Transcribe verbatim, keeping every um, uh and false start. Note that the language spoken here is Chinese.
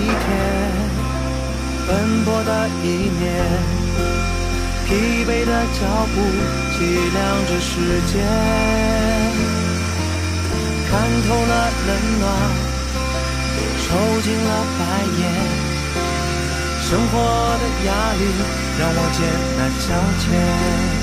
天，奔波的一年，疲惫的脚步计量着时间，看透了冷暖，抽尽了白眼，生活的压力让我艰难交接。